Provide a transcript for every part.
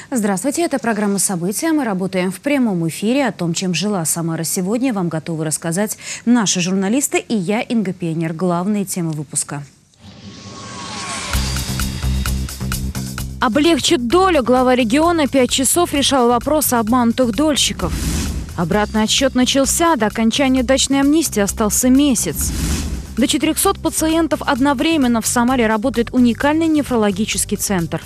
Здравствуйте, это программа «События». Мы работаем в прямом эфире. О том, чем жила Самара сегодня, вам готовы рассказать наши журналисты и я, Инга Пионер. Главные темы выпуска. Облегчит долю. Глава региона 5 часов решал вопрос обманутых дольщиков. Обратный отсчет начался. До окончания дачной амнистии остался месяц. До 400 пациентов одновременно в Самаре работает уникальный нефрологический центр.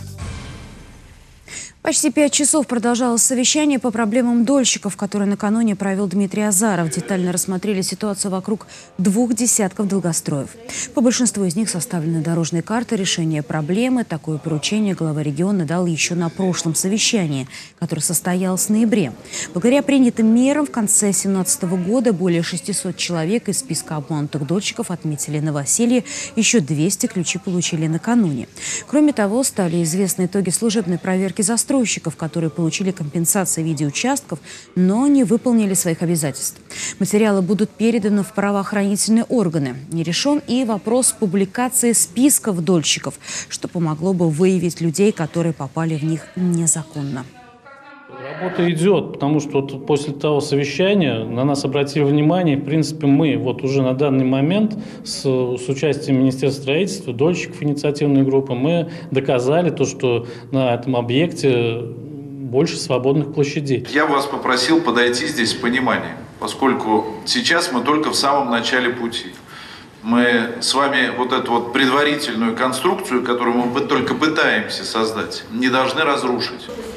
Почти 5 часов продолжалось совещание по проблемам дольщиков, которое накануне провел Дмитрий Азаров. Детально рассмотрели ситуацию вокруг 2 десятков долгостроев. По большинству из них составлены дорожные карты решения проблемы. Такое поручение глава региона дал еще на прошлом совещании, которое состоялось в ноябре. Благодаря принятым мерам в конце 2017 года более 600 человек из списка обманутых дольщиков отметили новоселье. Еще 200 ключи получили накануне. Кроме того, стали известны итоги служебной проверки застройщиков, которые получили компенсации в виде участков, но не выполнили своих обязательств. Материалы будут переданы в правоохранительные органы. Не решен и вопрос публикации списков дольщиков, что помогло бы выявить людей, которые попали в них незаконно. Работа идет, потому что вот после того совещания на нас обратили внимание. В принципе, мы вот уже на данный момент с участием Министерства строительства, дольщиков, инициативной группы, мы доказали то, что на этом объекте больше свободных площадей. Я вас попросил подойти здесь с пониманием, поскольку сейчас мы только в самом начале пути. Мы с вами вот эту вот предварительную конструкцию, которую мы только пытаемся создать, не должны разрушить.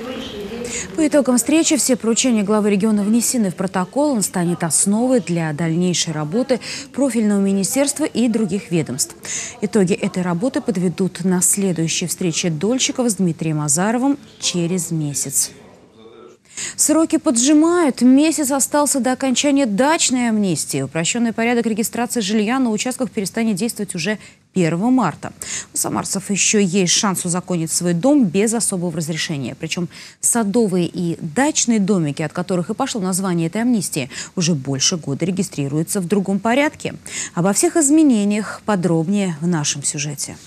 По итогам встречи все поручения главы региона внесены в протокол. Он станет основой для дальнейшей работы профильного министерства и других ведомств. Итоги этой работы подведут на следующей встрече дольщиков с Дмитрием Азаровым через месяц. Сроки поджимают. Месяц остался до окончания дачной амнистии. Упрощенный порядок регистрации жилья на участках перестанет действовать уже 1 марта. У самарцев еще есть шанс узаконить свой дом без особого разрешения. Причем садовые и дачные домики, от которых и пошло название этой амнистии, уже больше года регистрируются в другом порядке. Обо всех изменениях подробнее в нашем сюжете.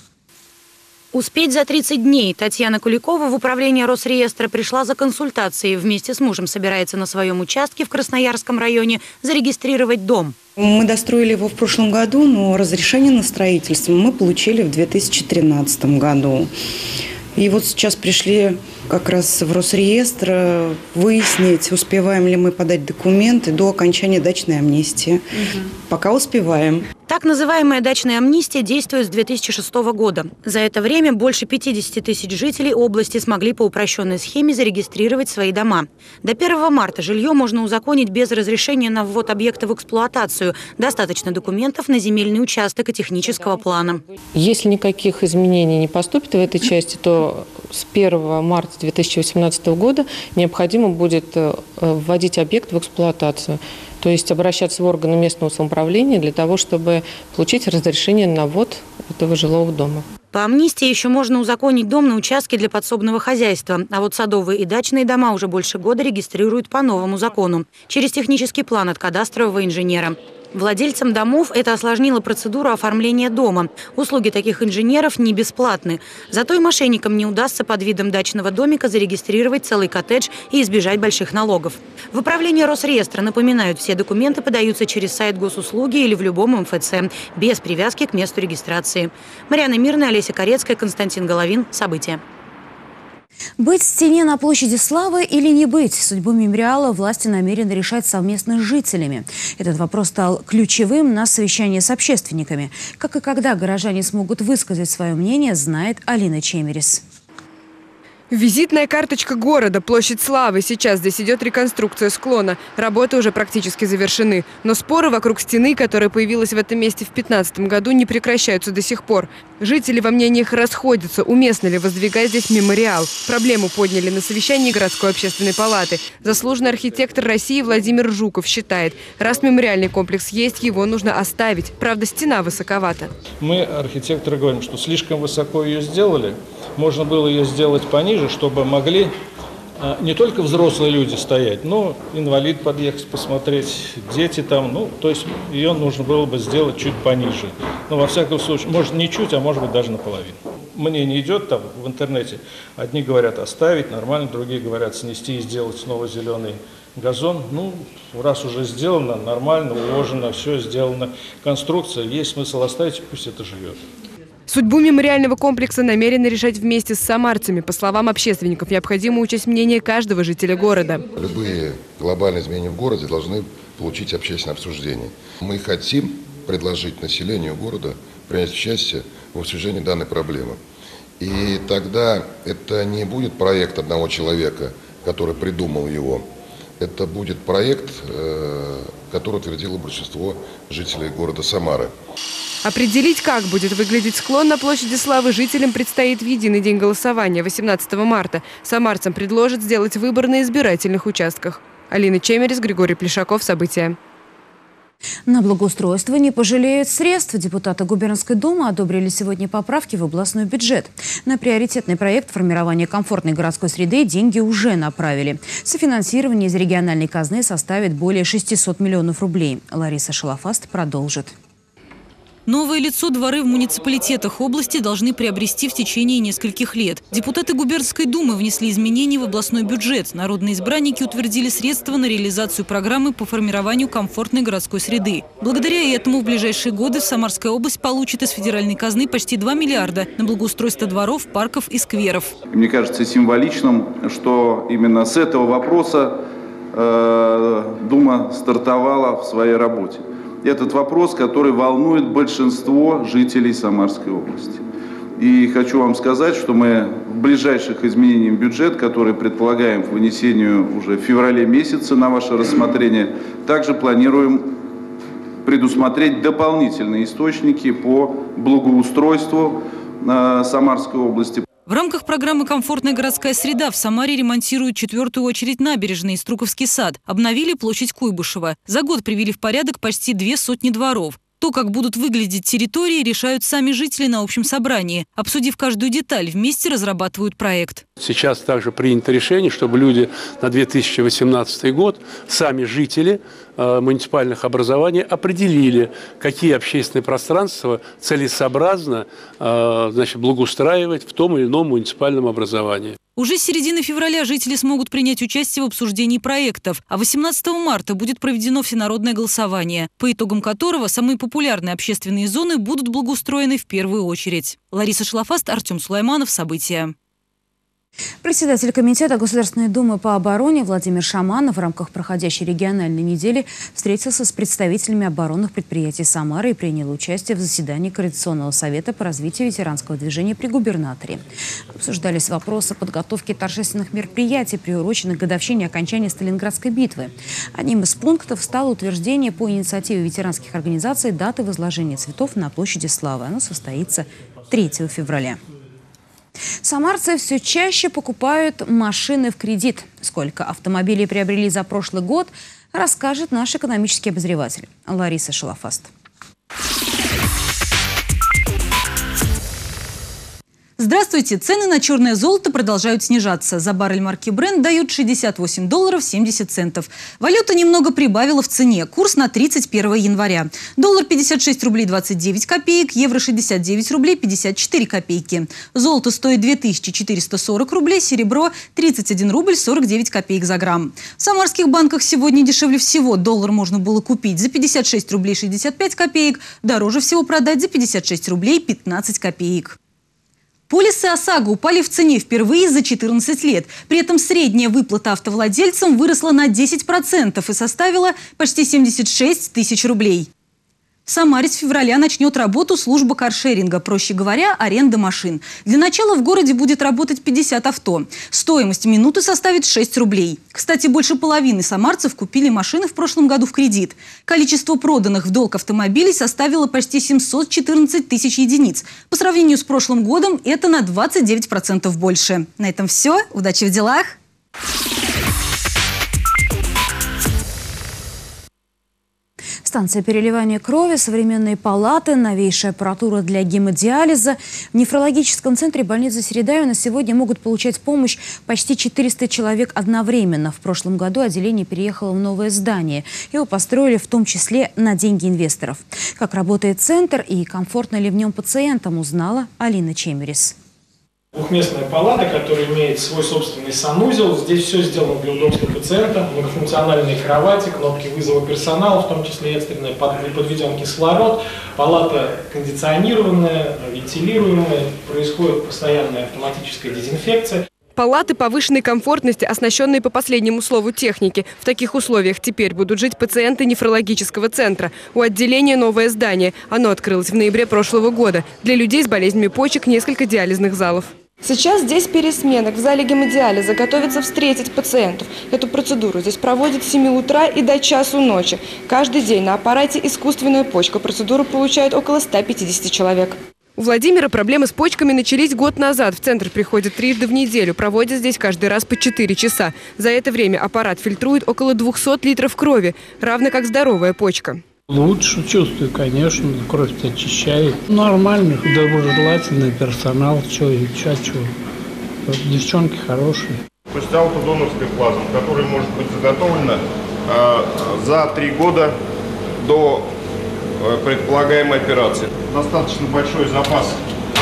Успеть за 30 дней. Татьяна Куликова в управление Росреестра пришла за консультацией. Вместе с мужем собирается на своем участке в Красноярском районе зарегистрировать дом. Мы достроили его в прошлом году, но разрешение на строительство мы получили в 2013 году. И вот сейчас пришли как раз в Росреестр выяснить, успеваем ли мы подать документы до окончания дачной амнистии. Пока успеваем. Так называемая дачная амнистия действует с 2006 года. За это время больше 50 тысяч жителей области смогли по упрощенной схеме зарегистрировать свои дома. До 1 марта жилье можно узаконить без разрешения на ввод объекта в эксплуатацию. Достаточно документов на земельный участок и технического плана. Если никаких изменений не поступит в этой части, то с 1 марта 2018 года необходимо будет вводить объект в эксплуатацию. То есть обращаться в органы местного самоуправления для того, чтобы получить разрешение на ввод этого жилого дома. По амнистии еще можно узаконить дом на участке для подсобного хозяйства. А вот садовые и дачные дома уже больше года регистрируют по новому закону. Через технический план от кадастрового инженера. Владельцам домов это осложнило процедуру оформления дома. Услуги таких инженеров не бесплатны. Зато и мошенникам не удастся под видом дачного домика зарегистрировать целый коттедж и избежать больших налогов. В управлении Росреестра напоминают, все документы подаются через сайт госуслуги или в любом МФЦ, без привязки к месту регистрации. Марьяна Мирная, Олеся Корецкая, Константин Головин. События. Быть в стене на площади Славы или не быть? Судьбу мемориала власти намерены решать совместно с жителями. Этот вопрос стал ключевым на совещании с общественниками. Как и когда горожане смогут высказать свое мнение, знает Алина Чемерис. Визитная карточка города, площадь Славы. Сейчас здесь идет реконструкция склона. Работы уже практически завершены. Но споры вокруг стены, которая появилась в этом месте в 2015 году, не прекращаются до сих пор. Жители во мнениях расходятся, уместно ли воздвигать здесь мемориал. Проблему подняли на совещании городской общественной палаты. Заслуженный архитектор России Владимир Жуков считает, раз мемориальный комплекс есть, его нужно оставить. Правда, стена высоковата. Мы, архитекторы, говорим, что слишком высоко ее сделали. Можно было ее сделать пониже, чтобы могли не только взрослые люди стоять, но инвалид подъехать, посмотреть, дети там. Ну, то есть ее нужно было бы сделать чуть пониже. Но во всяком случае, может не чуть, а может быть даже наполовину. мнение идет там в интернете. Одни говорят оставить, нормально, другие говорят снести и сделать снова зеленый газон. Ну, раз уже сделано, нормально, уложено, все сделано. Конструкция, есть смысл оставить, пусть это живет. Судьбу мемориального комплекса намерены решать вместе с самарцами. По словам общественников, необходимо учесть мнение каждого жителя города. Любые глобальные изменения в городе должны получить общественное обсуждение. Мы хотим предложить населению города принять участие в обсуждении данной проблемы. И тогда это не будет проект одного человека, который придумал его. Это будет проект, который утвердило большинство жителей города Самары. Определить, как будет выглядеть склон на площади Славы, жителям предстоит в единый день голосования 18 марта. Самарцам предложат сделать выбор на избирательных участках. Алина Чемерис, Григорий Плешаков. События. На благоустройство не пожалеют средств. Депутаты Губернской думы одобрили сегодня поправки в областной бюджет. На приоритетный проект формирования комфортной городской среды деньги уже направили. Софинансирование из региональной казны составит более 600 миллионов рублей. Лариса Шалафаст продолжит. Новое лицо дворы в муниципалитетах области должны приобрести в течение нескольких лет. Депутаты Губернской думы внесли изменения в областной бюджет. Народные избранники утвердили средства на реализацию программы по формированию комфортной городской среды. Благодаря этому в ближайшие годы Самарская область получит из федеральной казны почти 2 миллиарда на благоустройство дворов, парков и скверов. Мне кажется символичным, что именно с этого вопроса Дума стартовала в своей работе. Этот вопрос, который волнует большинство жителей Самарской области. И хочу вам сказать, что мы в ближайших изменениях в бюджет, которые предполагаем к вынесению уже в феврале месяце на ваше рассмотрение, также планируем предусмотреть дополнительные источники по благоустройству Самарской области. В рамках программы «Комфортная городская среда» в Самаре ремонтируют 4-ю очередь набережной и Струковский сад. Обновили площадь Куйбышева. За год привели в порядок почти 200 дворов. То, как будут выглядеть территории, решают сами жители на общем собрании. Обсудив каждую деталь, вместе разрабатывают проект. Сейчас также принято решение, чтобы люди на 2018 год, сами жители муниципальных образований определили, какие общественные пространства целесообразно благоустраивать в том или ином муниципальном образовании. Уже с середины февраля жители смогут принять участие в обсуждении проектов, а 18 марта будет проведено всенародное голосование, по итогам которого самые популярные общественные зоны будут благоустроены в первую очередь. Лариса Шалафаст, Артем Сулайманов. События. Председатель Комитета Государственной Думы по обороне Владимир Шаманов в рамках проходящей региональной недели встретился с представителями оборонных предприятий Самары и принял участие в заседании Координационного совета по развитию ветеранского движения при губернаторе. Обсуждались вопросы подготовки торжественных мероприятий, приуроченных к годовщине окончания Сталинградской битвы. Одним из пунктов стало утверждение по инициативе ветеранских организаций даты возложения цветов на площади Славы. Оно состоится 3 февраля. Самарцы все чаще покупают машины в кредит. Сколько автомобилей приобрели за прошлый год, расскажет наш экономический обозреватель Лариса Шалафаст. Здравствуйте! Цены на черное золото продолжают снижаться. За баррель марки Brent дают $68 70 центов. Валюта немного прибавила в цене. Курс на 31 января. Доллар 56 рублей 29 копеек, евро 69 рублей 54 копейки. Золото стоит 2440 рублей, серебро 31 рубль 49 копеек за грамм. В самарских банках сегодня дешевле всего. Доллар можно было купить за 56 рублей 65 копеек, дороже всего продать за 56 рублей 15 копеек. Полисы ОСАГО упали в цене впервые за 14 лет. При этом средняя выплата автовладельцам выросла на 10% и составила почти 76 тысяч рублей. В Самаре с февраля начнет работу служба каршеринга, проще говоря, аренда машин. Для начала в городе будет работать 50 авто. Стоимость минуты составит 6 рублей. Кстати, больше половины самарцев купили машины в прошлом году в кредит. Количество проданных в долг автомобилей составило почти 714 тысяч единиц. По сравнению с прошлым годом это на 29% больше. На этом все. Удачи в делах! Станция переливания крови, современные палаты, новейшая аппаратура для гемодиализа. В нефрологическом центре больницы Середавина сегодня могут получать помощь почти 400 человек одновременно. В прошлом году отделение переехало в новое здание. Его построили в том числе на деньги инвесторов. Как работает центр и комфортно ли в нем пациентам, узнала Алина Чемерис. Двухместная палата, которая имеет свой собственный санузел. Здесь все сделано для удобства пациента. Многофункциональные кровати, кнопки вызова персонала, в том числе экстренная, подведен кислород. Палата кондиционированная, вентилируемая. Происходит постоянная автоматическая дезинфекция. Палаты повышенной комфортности, оснащенные по последнему слову техники. В таких условиях теперь будут жить пациенты нефрологического центра. У отделения новое здание. Оно открылось в ноябре прошлого года. Для людей с болезнями почек несколько диализных залов. Сейчас здесь пересменок. В зале гемодиализа готовятся встретить пациентов. Эту процедуру здесь проводят с 7 утра и до часу ночи. Каждый день на аппарате искусственная почка. Процедуру получают около 150 человек. У Владимира проблемы с почками начались год назад. В центр приходят 3 раза в неделю. Проводят здесь каждый раз по 4 часа. За это время аппарат фильтрует около 200 литров крови, равно как здоровая почка. Лучше чувствую, конечно, кровь очищает. Нормальный, доброжелательный персонал, девчонки хорошие. То есть аутодоновская плазма, которая может быть заготовлена за 3 года до предполагаемой операции. Достаточно большой запас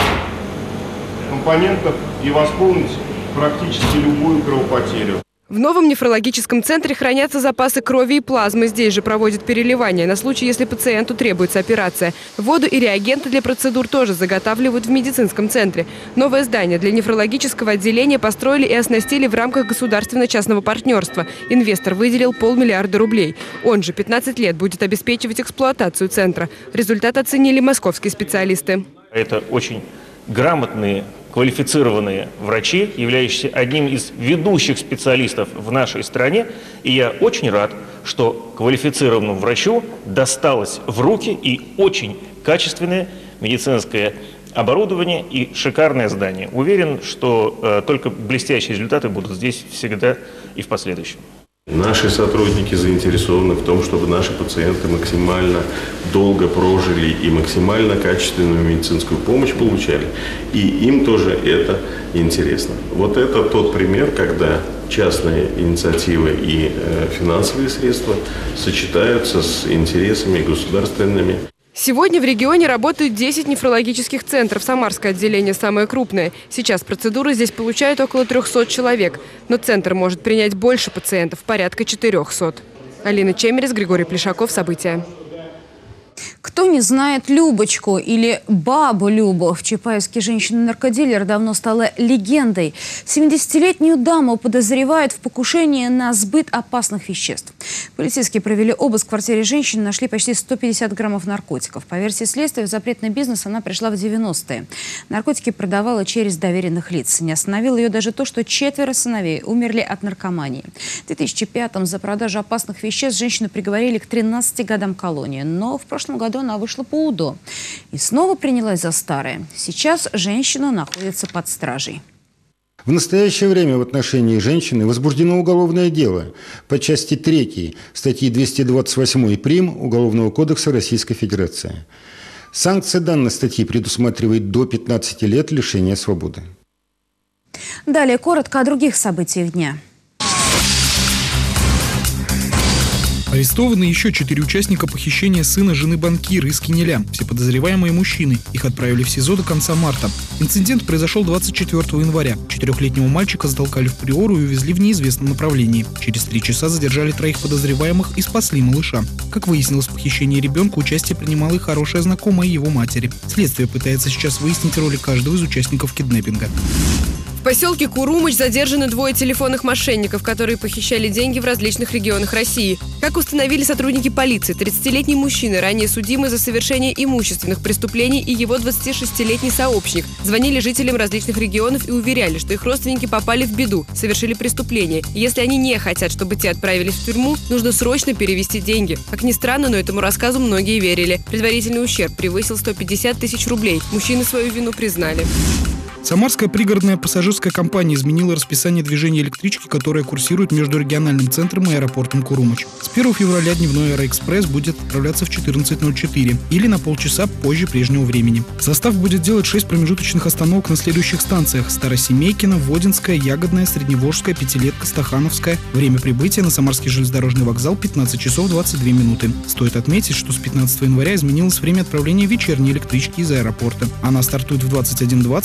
компонентов и восполнить практически любую кровопотерю. В новом нефрологическом центре хранятся запасы крови и плазмы. Здесь же проводят переливание на случай, если пациенту требуется операция. Воду и реагенты для процедур тоже заготавливают в медицинском центре. Новое здание для нефрологического отделения построили и оснастили в рамках государственно-частного партнерства. Инвестор выделил 500 миллиарда рублей. Он же 15 лет будет обеспечивать эксплуатацию центра. Результат оценили московские специалисты. Это очень грамотные, квалифицированные врачи, являющиеся одним из ведущих специалистов в нашей стране. И я очень рад, что квалифицированному врачу досталось в руки и очень качественное медицинское оборудование и шикарное здание. Уверен, что только блестящие результаты будут здесь всегда и в последующем. Наши сотрудники заинтересованы в том, чтобы наши пациенты максимально долго прожили и максимально качественную медицинскую помощь получали. И им тоже это интересно. Вот это тот пример, когда частные инициативы и финансовые средства сочетаются с интересами государственными. Сегодня в регионе работают 10 нефрологических центров. Самарское отделение самое крупное. Сейчас процедуры здесь получают около 300 человек. Но центр может принять больше пациентов, порядка 400. Алина Чемерис, Григорий Плешаков. События. Кто не знает Любочку или бабу Любу? В Чапаевске женщина-наркодилер давно стала легендой. 70-летнюю даму подозревают в покушении на сбыт опасных веществ. Полицейские провели обыск в квартире женщины, нашли почти 150 граммов наркотиков. По версии следствия, в запретный бизнес она пришла в 90-е. Наркотики продавала через доверенных лиц. Не остановило ее даже то, что 4 сыновей умерли от наркомании. В 2005-м за продажу опасных веществ женщину приговорили к 13 годам колонии. Но в прошлом году она вышла по УДО и снова принялась за старое. Сейчас женщина находится под стражей. В настоящее время в отношении женщины возбуждено уголовное дело по части 3 статьи 228 прим. Уголовного кодекса Российской Федерации. Санкция данной статьи предусматривает до 15 лет лишения свободы. Далее коротко о других событиях дня. Арестованы еще 4 участника похищения сына жены банкира из Кинеля. Все подозреваемые мужчины. Их отправили в СИЗО до конца марта. Инцидент произошел 24 января. 4-летнего мальчика затолкали в Приору и увезли в неизвестном направлении. Через 3 часа задержали 3 подозреваемых и спасли малыша. Как выяснилось, в похищении ребенка участие принимала и хорошая знакомая его матери. Следствие пытается сейчас выяснить роли каждого из участников киднеппинга. В поселке Курумыч задержаны 2 телефонных мошенников, которые похищали деньги в различных регионах России. Как установили сотрудники полиции, 30-летний мужчина, ранее судимый за совершение имущественных преступлений, и его 26-летний сообщник звонили жителям различных регионов и уверяли, что их родственники попали в беду, совершили преступление. И если они не хотят, чтобы те отправились в тюрьму, нужно срочно перевести деньги. Как ни странно, но этому рассказу многие верили. Предварительный ущерб превысил 150 тысяч рублей. Мужчины свою вину признали. Самарская пригородная пассажирская компания изменила расписание движения электрички, которая курсирует между региональным центром и аэропортом Курумыч. С 1 февраля дневной аэроэкспресс будет отправляться в 14:04 или на полчаса позже прежнего времени. Состав будет делать 6 промежуточных остановок на следующих станциях: Старосемейкино, Водинская, Ягодная, Средневолжская, Пятилетка, Стахановская. Время прибытия на Самарский железнодорожный вокзал 15 часов 22 минуты. Стоит отметить, что с 15 января изменилось время отправления вечерней электрички из аэропорта. Она стартует в 21:20 вместо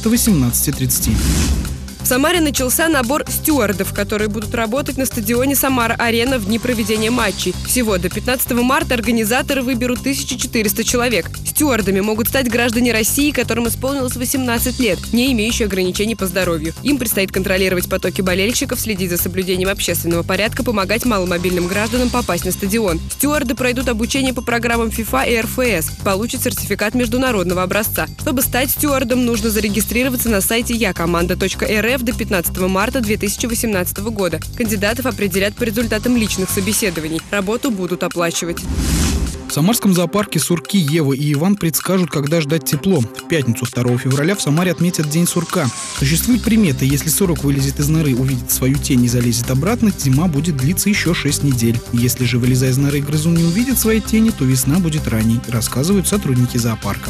до 18:30. В Самаре начался набор стюардов, которые будут работать на стадионе «Самара-Арена» в дни проведения матчей. Всего до 15 марта организаторы выберут 1400 человек. Стюардами могут стать граждане России, которым исполнилось 18 лет, не имеющие ограничений по здоровью. Им предстоит контролировать потоки болельщиков, следить за соблюдением общественного порядка, помогать маломобильным гражданам попасть на стадион. Стюарды пройдут обучение по программам ФИФА и РФС, получат сертификат международного образца. Чтобы стать стюардом, нужно зарегистрироваться на сайте yakomanda.rf до 15 марта 2018 года. Кандидатов определят по результатам личных собеседований. Работу будут оплачивать. В Самарском зоопарке сурки Ева и Иван предскажут, когда ждать тепло. В пятницу 2 февраля в Самаре отметят День сурка. Существует примета: если сурок вылезет из норы, увидит свою тень и залезет обратно, зима будет длиться еще 6 недель. Если же, вылезая из норы, грызун не увидит своей тени, то весна будет ранней, рассказывают сотрудники зоопарка.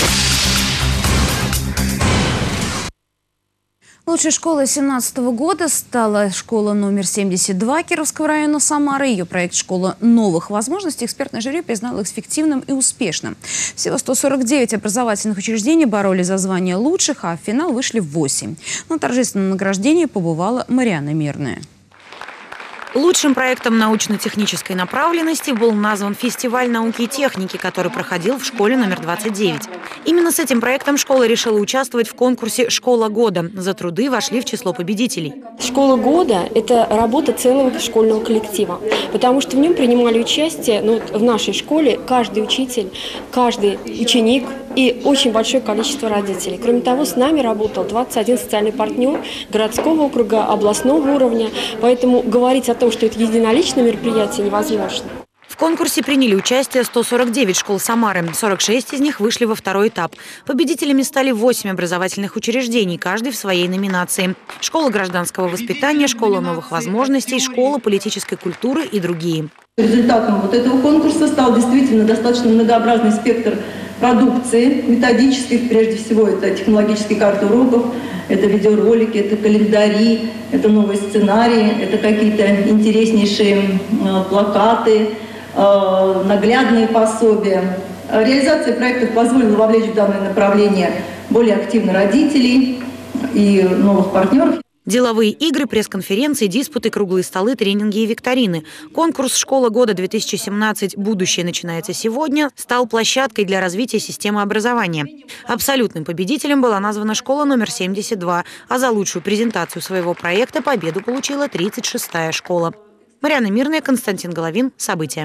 Лучшей школой 2017 года стала школа номер 72 Кировского района Самары. Ее проект «Школа новых возможностей» экспертное жюри признало эффективным и успешным. Всего 149 образовательных учреждений боролись за звание лучших, а в финал вышли 8. На торжественном награждении побывала Марианна Мирная. Лучшим проектом научно-технической направленности был назван фестиваль науки и техники, который проходил в школе номер 29. Именно с этим проектом школа решила участвовать в конкурсе «Школа года». За труды вошли в число победителей. Школа года – это работа целого школьного коллектива, потому что в нем принимали участие, в нашей школе, каждый учитель, каждый ученик и очень большое количество родителей. Кроме того, с нами работал 21 социальный партнер городского округа, областного уровня, поэтому говорить о том, что это единоличное мероприятие, невозможно. В конкурсе приняли участие 149 школ Самары. 46 из них вышли во второй этап. Победителями стали 8 образовательных учреждений, каждый в своей номинации. Школа гражданского воспитания, школа новых возможностей, школа политической культуры и другие. Результатом этого конкурса стал действительно достаточно многообразный спектр продукции, методических, прежде всего, это технологические карты уроков, это видеоролики, это календари, это новые сценарии, это какие-то интереснейшие плакаты, наглядные пособия. Реализация проектов позволила вовлечь в данное направление более активно родителей и новых партнеров. Деловые игры, пресс-конференции, диспуты, круглые столы, тренинги и викторины. Конкурс «Школа года-2017. Будущее начинается сегодня» стал площадкой для развития системы образования. Абсолютным победителем была названа школа номер 72, а за лучшую презентацию своего проекта победу получила 36-я школа. Марианна Мирная, Константин Головин. События.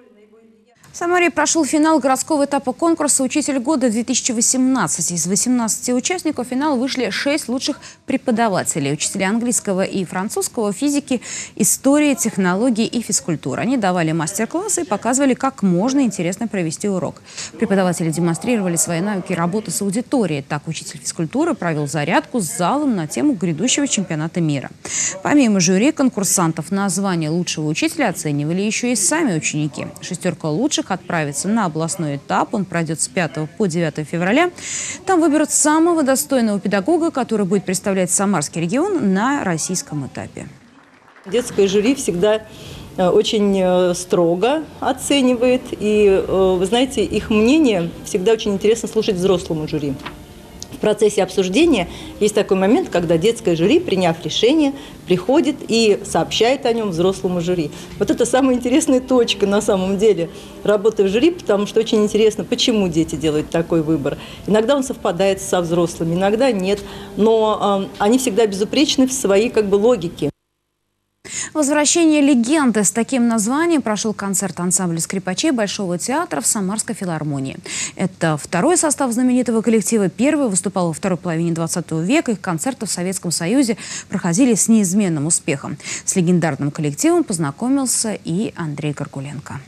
В Самаре прошел финал городского этапа конкурса «Учитель года-2018». Из 18 участников в финал вышли 6 лучших преподавателей. Учителя английского и французского, физики, истории, технологии и физкультуры. Они давали мастер-классы и показывали, как можно интересно провести урок. Преподаватели демонстрировали свои навыки работы с аудиторией. Так, учитель физкультуры провел зарядку с залом на тему грядущего чемпионата мира. Помимо жюри, конкурсантов на звание лучшего учителя оценивали еще и сами ученики. 6 лучших отправится на областной этап. Он пройдет с 5 по 9 февраля. Там выберут самого достойного педагога, который будет представлять Самарский регион на российском этапе. Детское жюри всегда очень строго оценивает. И, вы знаете, их мнение всегда очень интересно слушать взрослому жюри. В процессе обсуждения есть такой момент, когда детское жюри, приняв решение, приходит и сообщает о нем взрослому жюри. Вот это самая интересная точка на самом деле работы в жюри, потому что очень интересно, почему дети делают такой выбор. Иногда он совпадает со взрослыми, иногда нет, но они всегда безупречны в своей логике. Возвращение легенды. С таким названием прошел концерт ансамбля скрипачей Большого театра в Самарской филармонии. Это второй состав знаменитого коллектива. Первый выступал во второй половине 20 века. Их концерты в Советском Союзе проходили с неизменным успехом. С легендарным коллективом познакомился и Андрей Горгуленко.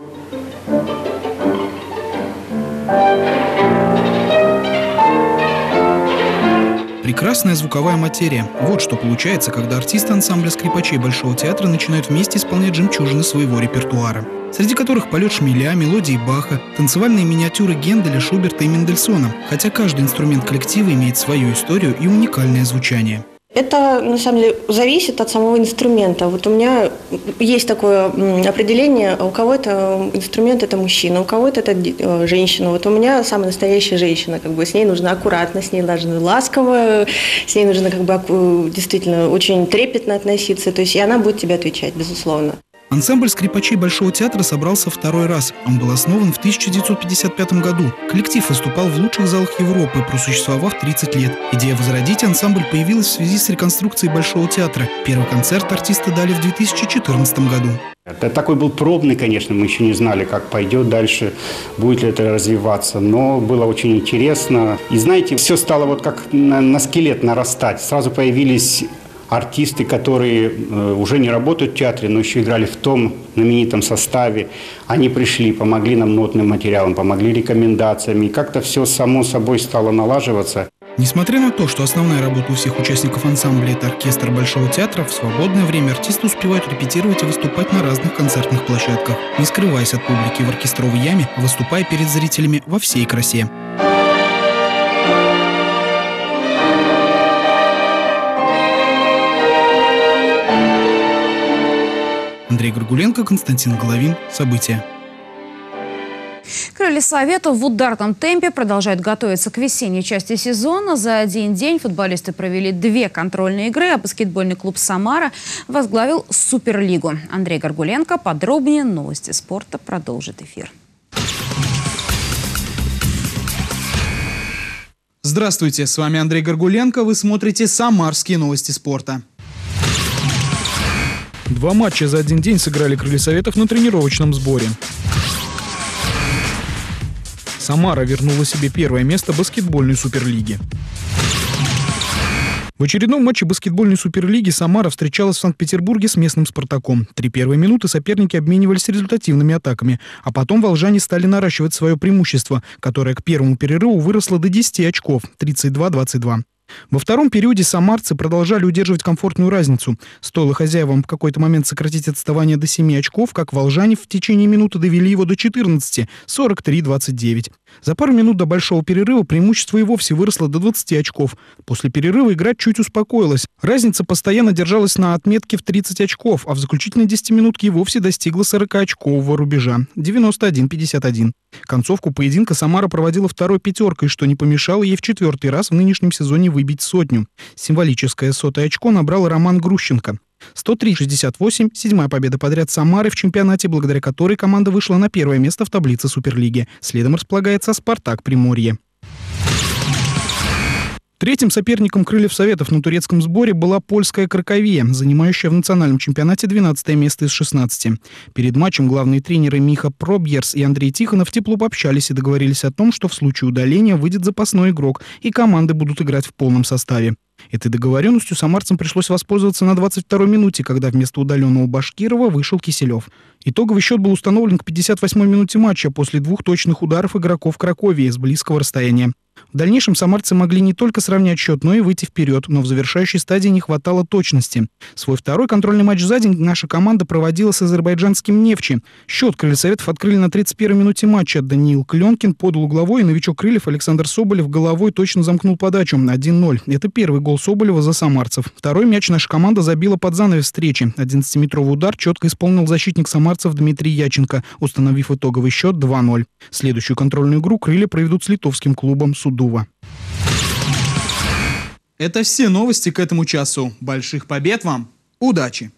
Прекрасная звуковая материя. Вот что получается, когда артисты ансамбля скрипачей Большого театра начинают вместе исполнять жемчужины своего репертуара, среди которых полет шмеля, мелодии Баха, танцевальные миниатюры Генделя, Шуберта и Мендельсона, хотя каждый инструмент коллектива имеет свою историю и уникальное звучание. Это, на самом деле, зависит от самого инструмента. Вот у меня есть такое определение, у кого это инструмент – это мужчина, у кого-то это женщина. Вот у меня самая настоящая женщина, с ней нужно аккуратно, с ней нужно ласково, с ней нужно действительно очень трепетно относиться, то есть и она будет тебе отвечать, безусловно. Ансамбль скрипачей Большого театра собрался второй раз. Он был основан в 1955 году. Коллектив выступал в лучших залах Европы, просуществовав 30 лет. Идея возродить ансамбль появилась в связи с реконструкцией Большого театра. Первый концерт артисты дали в 2014 году. Это такой был пробный, конечно, мы еще не знали, как пойдет дальше, будет ли это развиваться, но было очень интересно. И знаете, все стало как на скелет нарастать. Сразу появились артисты, которые уже не работают в театре, но еще играли в том знаменитом составе. Они пришли, помогли нам нотным материалом, помогли рекомендациями. И как-то все само собой стало налаживаться. Несмотря на то, что основная работа у всех участников ансамбля – это оркестр Большого театра, в свободное время артисты успевают репетировать и выступать на разных концертных площадках, не скрываясь от публики в оркестровой яме, выступая перед зрителями во всей красе. Андрей Горгуленко, Константин Головин. События. Крылья Советов в ударном темпе продолжают готовиться к весенней части сезона. За один день футболисты провели 2 контрольные игры, а баскетбольный клуб «Самара» возглавил Суперлигу. Андрей Горгуленко. Подробнее новости спорта продолжит эфир. Здравствуйте, с вами Андрей Горгуленко. Вы смотрите «Самарские новости спорта». 2 матча за один день сыграли крылья Советов на тренировочном сборе. Самара вернула себе первое место баскетбольной суперлиги. В очередном матче баскетбольной суперлиги Самара встречалась в Санкт-Петербурге с местным «Спартаком». 3 первые минуты соперники обменивались результативными атаками, а потом волжане стали наращивать свое преимущество, которое к первому перерыву выросло до 10 очков – 32-22. Во втором периоде самарцы продолжали удерживать комфортную разницу. Стоило хозяевам в какой-то момент сократить отставание до 7 очков, как волжане в течение минуты довели его до 14 – 43-29. За пару минут до большого перерыва преимущество и вовсе выросло до 20 очков. После перерыва игра чуть успокоилась. Разница постоянно держалась на отметке в 30 очков, а в заключительной 10-минутке и вовсе достигла 40-очкового рубежа – 91-51. Концовку поединка Самара проводила второй пятеркой, что не помешало ей в 4-й раз в нынешнем сезоне выбить сотню. Символическое 100-е очко набрал Роман Грущенко. 103-68 – 7-я победа подряд Самары в чемпионате, благодаря которой команда вышла на первое место в таблице Суперлиги. Следом располагается «Спартак» Приморье. Третьим соперником крыльев Советов на турецком сборе была польская «Краковия», занимающая в национальном чемпионате 12 место из 16. Перед матчем главные тренеры Миха Пробьерс и Андрей Тихонов тепло пообщались и договорились о том, что в случае удаления выйдет запасной игрок, и команды будут играть в полном составе. Этой договоренностью самарцам пришлось воспользоваться на 22-й минуте, когда вместо удаленного Башкирова вышел Киселев. Итоговый счет был установлен к 58-й минуте матча после 2 точных ударов игроков Краковии с близкого расстояния. В дальнейшем самарцы могли не только сравнять счет, но и выйти вперед, но в завершающей стадии не хватало точности. Свой второй контрольный матч за день наша команда проводила с азербайджанским «Нефчи». Счет крылья Советов открыли на 31-й минуте матча. Даниил Кленкин подал угловой, и новичок крыльев Александр Соболев головой точно замкнул подачу 1-0. Это первый гол Соболева за самарцев. Второй мяч наша команда забила под занавес встречи. 11-метровый удар четко исполнил защитник самарцев Дмитрий Яченко, установив итоговый счет 2-0. Следующую контрольную игру крылья проведут с литовским клубом Судува. Это все новости к этому часу. Больших побед вам! Удачи!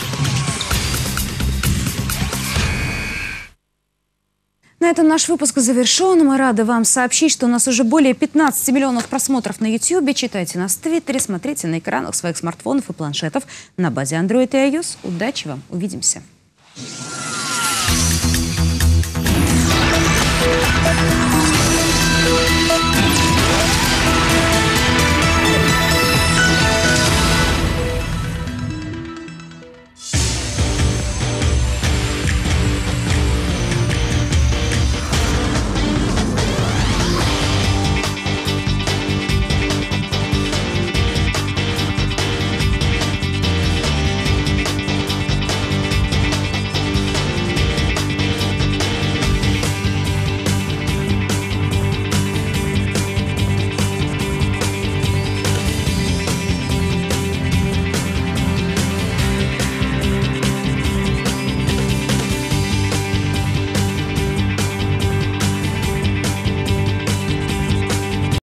На этом наш выпуск завершен. Мы рады вам сообщить, что у нас уже более 15 миллионов просмотров на YouTube. Читайте нас в Твиттере, смотрите на экранах своих смартфонов и планшетов на базе Android и iOS. Удачи вам! Увидимся!